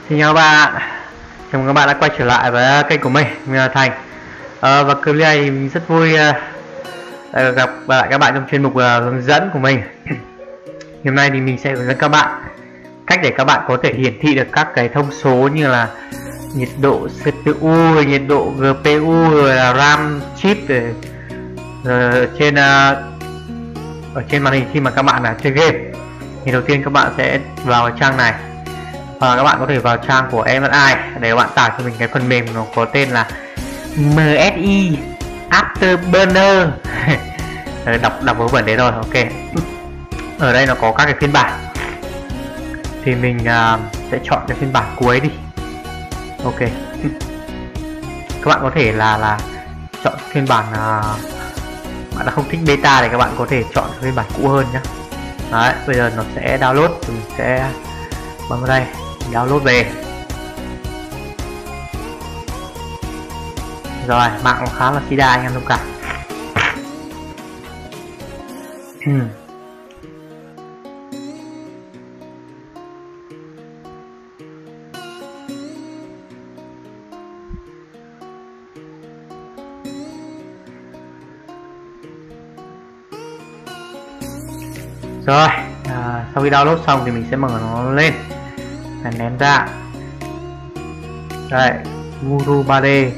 Xin chào các bạn, chào mừng các bạn đã quay trở lại với kênh của mình là Thành. Và clip này mình rất vui gặp lại các bạn trong chuyên mục hướng dẫn của mình. Hôm nay thì mình sẽ hướng dẫn các bạn cách để các bạn có thể hiển thị được các cái thông số như là nhiệt độ CPU, nhiệt độ GPU, rồi là RAM chip ở trên màn hình khi mà các bạn chơi game. Thì đầu tiên các bạn sẽ vào trang này, và các bạn có thể vào trang của MSI để các bạn tải cho mình cái phần mềm nó có tên là MSI Afterburner. đọc vớ vẩn đấy rồi. Ok, ở đây nó có các cái phiên bản, thì mình sẽ chọn cái phiên bản cuối đi. Ok, các bạn có thể là chọn phiên bản bạn đã không thích beta thì các bạn có thể chọn phiên bản cũ hơn nhé. Đấy, bây giờ nó sẽ download, thì mình sẽ bấm vào đây download về. Rồi, mạng nó khá là sida anh em thông cảm. Rồi, sau khi download xong thì mình sẽ mở nó lên và ném ra. Đây, Guru 3D.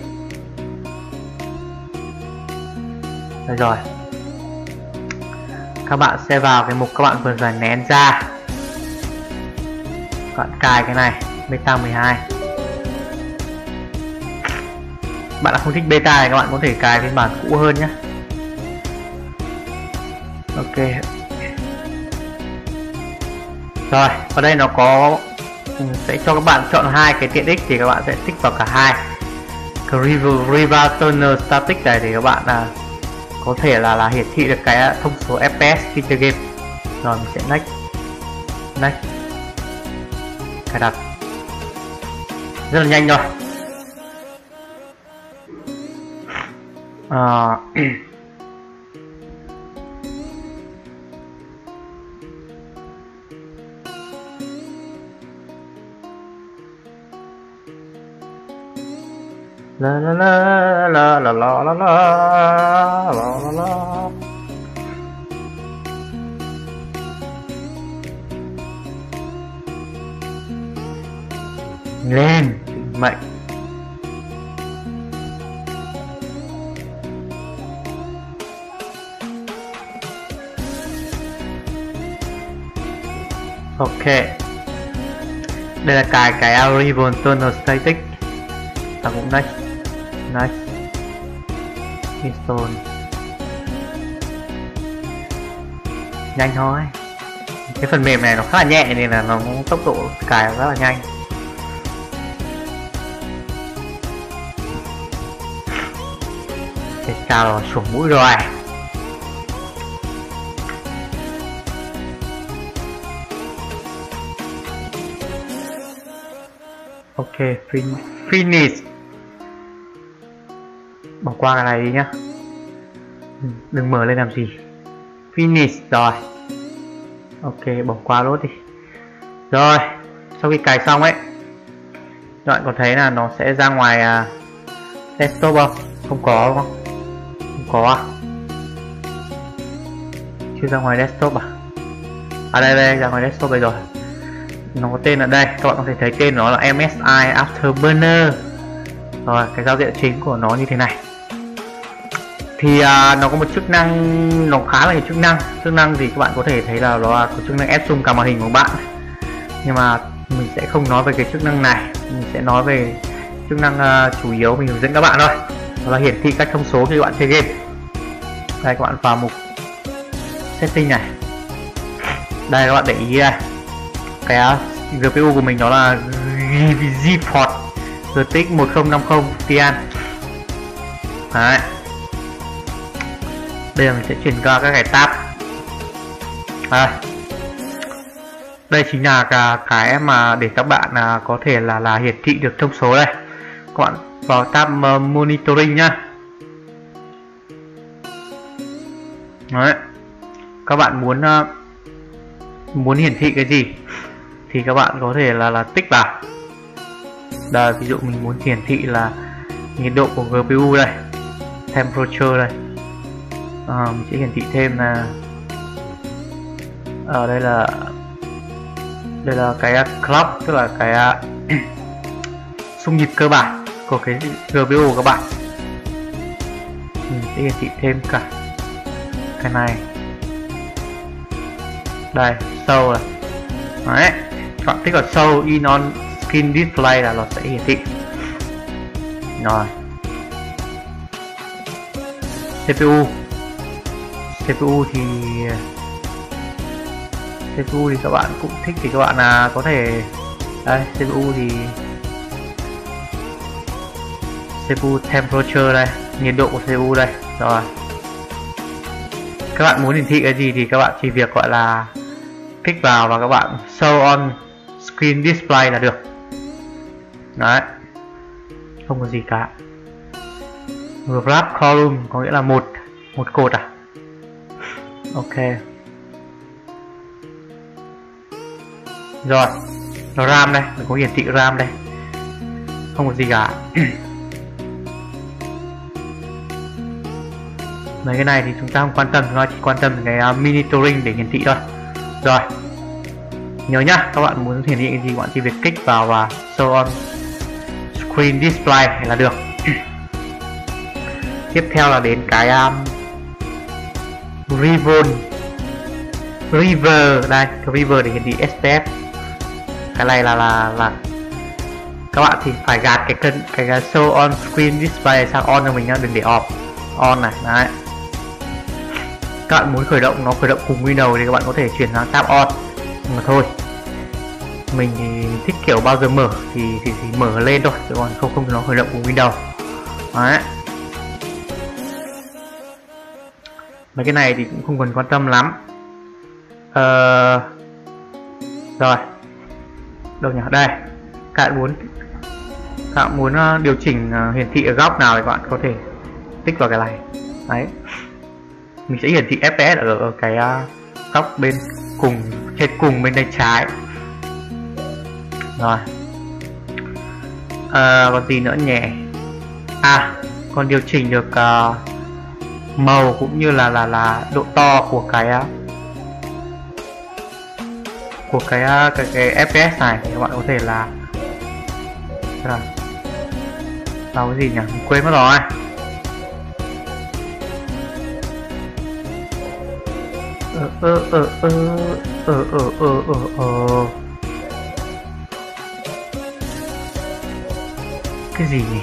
Đây rồi, các bạn sẽ vào cái mục các bạn vừa rồi nén ra, các bạn cài cái này beta 12. Bạn đã không thích beta thì các bạn có thể cài phiên bản cũ hơn nhé. Ok, rồi ở đây nó có sẽ cho các bạn chọn hai cái tiện ích, thì các bạn sẽ tích vào cả hai. Cái Rival Tuner Static này thì các bạn có thể là hiển thị được cái thông số FPS khi chơi game. Rồi mình sẽ next cài đặt rất là nhanh rồi. La la la la la la la la la la. Lên mệnh. Ok, đây là cài cái Rival Tuner Static. Ta cũng next install nhanh thôi. Cái phần mềm này nó khá là nhẹ nên là nó tốc độ cài rất là nhanh. Cái cao rồi, sổ mũi rồi. Ok, finish. Bỏ qua cái này đi nhá, đừng mở lên làm gì. Finish rồi. Ok, bỏ qua lốt đi. Rồi, sau khi cài xong ấy, các bạn có thấy là nó sẽ ra ngoài desktop không? Không có đúng không? Không có à? Chưa ra ngoài desktop à? Đây ra ngoài desktop đây rồi. Nó có tên ở đây, các bạn có thể thấy tên nó là MSI Afterburner. Rồi, cái giao diện chính của nó như thế này. Thì nó có một chức năng, nó khá là nhiều chức năng thì các bạn có thể thấy là nó có chức năng ép zoom cả màn hình của bạn. Nhưng mà mình sẽ không nói về cái chức năng này, mình sẽ nói về chức năng chủ yếu mình hướng dẫn các bạn thôi, đó là hiển thị các thông số khi các bạn chơi game. Đây, các bạn vào mục setting này. Đây, các bạn để ý đây, cái GPU của mình đó là GeForce RTX 1050 Ti. Đấy, bây giờ mình sẽ chuyển qua các cái tab. Đây chính là cái mà để các bạn có thể là hiển thị được thông số đây. Các bạn vào tab monitoring nhá. Đấy, các bạn muốn hiển thị cái gì thì các bạn có thể là tích vào. Đây, ví dụ mình muốn hiển thị là nhiệt độ của GPU đây, temperature đây. Mình sẽ hiển thị thêm là ở đây là cái clock, tức là cái xung nhịp cơ bản của cái GPU của các bạn. Mình sẽ hiển thị thêm cả cái này đây, show này. Đấy, chọn tích vào show in on screen display là nó sẽ hiển thị. Rồi, CPU thì các bạn cũng thích thì các bạn có thể đây, CPU temperature đây, nhiệt độ của CPU đây. Rồi, các bạn muốn hiển thị cái gì thì các bạn chỉ việc gọi là kích vào và các bạn show on screen display là được. Đấy, không có gì cả. Graph column có nghĩa là một cột à. Ok. Rồi, RAM đây, mình có hiển thị RAM đây, không có gì cả. Mấy cái này thì chúng ta không quan tâm, chúng ta chỉ quan tâm đến cái monitoring để hiển thị thôi. Rồi, nhớ nhá, các bạn muốn hiển thị cái gì các bạn chỉ việc kích vào và show on screen display là được. Tiếp theo là đến cái river đây, cái river để hiển thị SPF. Cái này là các bạn thì phải gạt cái show on screen display sang on cho mình nhá, đừng để on này. Đấy, các bạn muốn khởi động nó khởi động cùng Windows thì các bạn có thể chuyển sang tab on, nhưng mà thôi mình thì thích kiểu bao giờ mở thì mở lên thôi, chứ còn không nó khởi động cùng Windows. Đấy, mấy cái này thì cũng không cần quan tâm lắm. Rồi, đâu nhỉ, đây, các bạn muốn điều chỉnh hiển thị ở góc nào thì các bạn có thể tích vào cái này. Đấy, mình sẽ hiển thị FPS ở cái góc bên cùng, trên cùng bên tay trái. Rồi, còn gì nữa nhỉ? Còn điều chỉnh được màu cũng như là độ to của cái FPS này thì các bạn có thể là vào cái gì nhỉ, mình quên mất rồi. Cái gì nhỉ?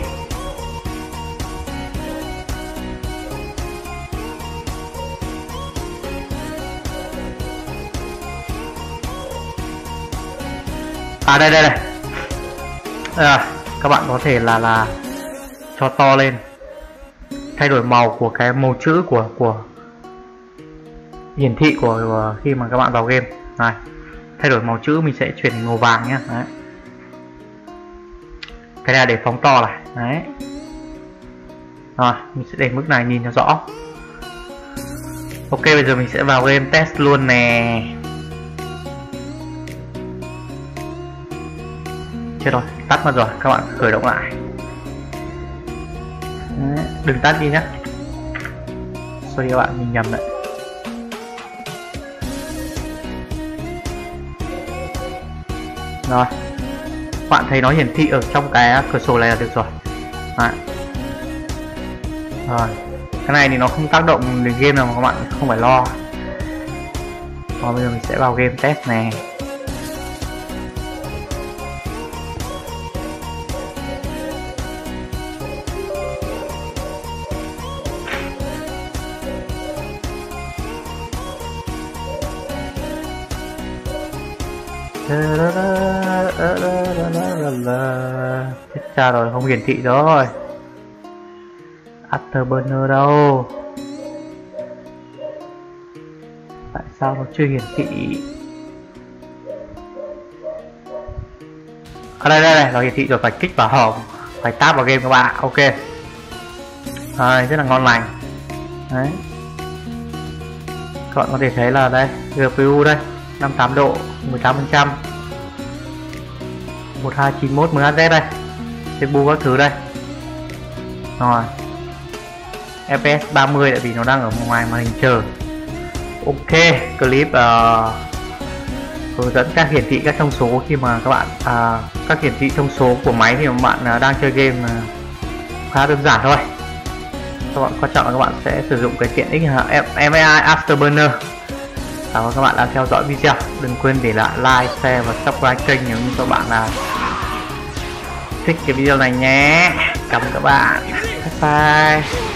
Đây. Các bạn có thể là cho to lên, thay đổi màu của cái màu chữ của hiển thị của khi mà các bạn vào game này. Thay đổi màu chữ mình sẽ chuyển màu vàng nhé. Đấy, cái này để phóng to này. Đấy, rồi mình sẽ để mức này nhìn cho rõ. Ok, bây giờ mình sẽ vào game test luôn nè. Chết rồi, tắt mất rồi, các bạn khởi động lại. Đấy, đừng tắt đi nhé. Sorry các bạn, mình nhầm đấy. Rồi, các bạn thấy nó hiển thị ở trong cái cửa sổ này là được rồi. Đấy. Rồi, cái này thì nó không tác động đến game nào mà các bạn không phải lo. Rồi bây giờ mình sẽ vào game test này. Chết cha rồi, không hiển thị rồi. Afterburner đâu? Tại sao nó chưa hiển thị? Đây, nó hiển thị rồi, phải kích vào home, phải tab vào game các bạn ạ. Ok. Rồi, rất là ngon lành. Đấy, các bạn có thể thấy là đây, GPU đây, 58 độ, 18%, 1291 MHz đây. CPU các thứ đây. Rồi FPS 30 tại vì nó đang ở ngoài màn hình chờ. Ok, clip hướng dẫn các hiển thị các thông số khi mà các bạn các hiển thị thông số của máy khi mà bạn đang chơi game khá đơn giản thôi. Các bạn quan trọng là các bạn sẽ sử dụng cái tiện ích MSI Afterburner. Và các bạn đã theo dõi video, đừng quên để lại like, share và subscribe kênh nếu như các bạn thích cái video này nhé. Cảm ơn các bạn. Bye bye.